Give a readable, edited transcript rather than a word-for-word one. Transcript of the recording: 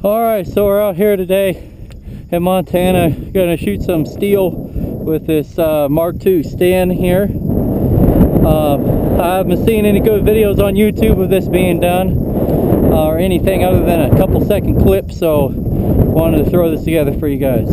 Alright, so we're out here today in Montana, gonna shoot some steel with this Mark II Sten here. I haven't seen any good videos on YouTube of this being done or anything other than a couple second clip, so wanted to throw this together for you guys.